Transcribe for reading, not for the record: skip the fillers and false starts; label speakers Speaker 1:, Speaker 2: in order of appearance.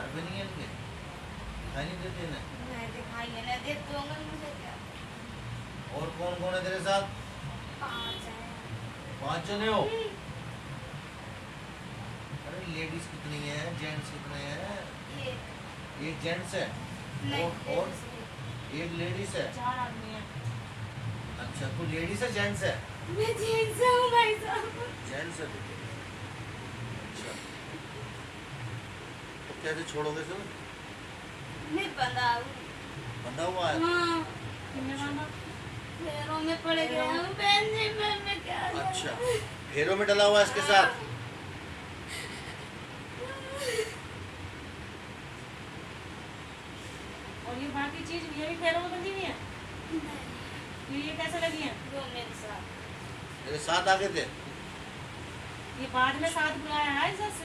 Speaker 1: भी नहीं है इनके, दिखाई नहीं देते ना।
Speaker 2: मैं दिखाई है ना दे दूंगा मुझे क्या।
Speaker 1: और कौन कौन है तेरे साथ?
Speaker 2: 5 है।
Speaker 1: 5 जने हो? अरे लेडीज कितनी है, जेंट्स कितने हैं? एक जेंट्स है और एक लेडीज है।
Speaker 3: 4 आदमी हैं।
Speaker 1: अच्छा, तू लेडीज है जेंट्स है?
Speaker 2: मैं जेंट्स हूँ भाई साहब।
Speaker 1: जेंट्स है तू? अच्छा, तो कैसे छोड़ोगे तुम?
Speaker 2: मैं बंधा हूँ।
Speaker 1: बंधा हुआ है?
Speaker 2: हाँ,
Speaker 3: कितने बांधा?
Speaker 2: पैरों में पड़ गया हूँ बहन जी, मैं क्या करूँ?
Speaker 1: अच्छा, फेरों में डला हुआ है इसके साथ?
Speaker 3: और ये बाकी चीज ये भी पैरों में बंधी हुई है?
Speaker 2: नहीं,
Speaker 3: ये कैसे लगी है?
Speaker 2: वो मेरे साथ।
Speaker 1: तेरे साथ आ गए थे?
Speaker 3: ये बाद में साथ बुलाया है इसे?